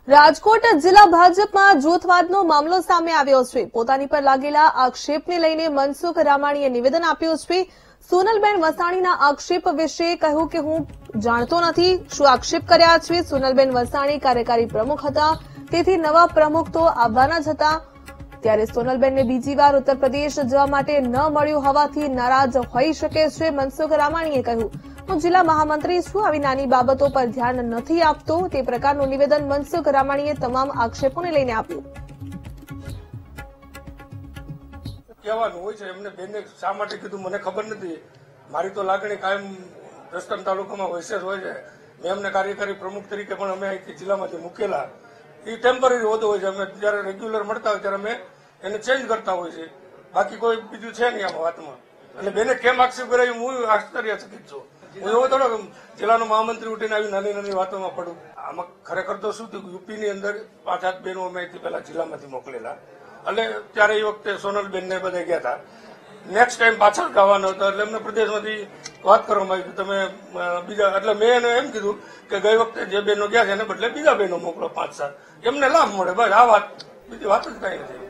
રાજકોટ જિલ્લા ભાજપમાં જૂથવાદનો મામલો સામે આવ્યો છે। પોતાની પર લાગેલા આક્ષેપને લઈને મનસુખ રામાણીએ નિવેદન આપ્યું છે। સોનલબેન વસાણીના આક્ષેપ વિશે કહ્યું કે હું જાણતો નથી શું આક્ષેપ કર્યા છે। સોનલબેન વસાણી કાર્યકારી પ્રમુખ હતા, તેથી નવા પ્રમુખ તો આવવાના જ હતા। ત્યારે સોનલબેનને બીજી વાર ઉત્તર પ્રદેશ જવા માટે ન મળ્યું હોવાથી નારાજ હોઈ શકે છે। મનસુખ રામાણીએ કહ્યું, હું જિલ્લા મહામંત્રી છું, આવી નાની બાબતો પર ધ્યાન નથી આપતો। તે પ્રકારનું નિવેદન મનસુખ રામાણીએ તમામ આક્ષેપોને લઈને આપ્યું। કહેવાનું હોય છે એમને બેનને શા માટે કીધું મને ખબર નથી। મારી તો લાગણી કાયમ જસદણ તાલુકામાં વૈસે જ હોય છે। મેં એમને કાર્યકારી પ્રમુખ તરીકે પણ અમે અહીંથી જિલ્લામાંથી મૂકેલા। એ ટેમ્પરરી હોતો હોય છે, અમે જયારે રેગ્યુલર મળતા હોય ત્યારે અમે એને ચેન્જ કરતા હોય છે, બાકી કોઈ બીજું છે નહીં આમાં વાતમાં। એટલે બેને કેમ આક્ષેપ કર્યો હું આશ્ચર્યચકિત છું। હું એવો થોડો જિલ્લાનો મહામંત્રી ઉઠીને આવી નાની નાની વાતોમાં પડું। આમાં ખરેખર તો શું થયું, યુપીની અંદર 5-7 બહેનો અમે અહીંથી પહેલા જિલ્લામાંથી મોકલેલા, એટલે ત્યારે એ વખતે સોનલબેનને બધા ગયા હતા। નેક્સ્ટ ટાઈમ પાછળ ગાવાનો હતો, એટલે એમને પ્રદેશમાંથી વાત કરવામાં આવી તમે બીજા, એટલે મેં એને એમ કીધું કે ગઈ વખતે જે બહેનો ગયા છે એને બદલે બીજા બહેનો મોકલો 5-7, એમને લાભ મળે, બસ આ વાત, બીજી વાત જ કઈ નથી।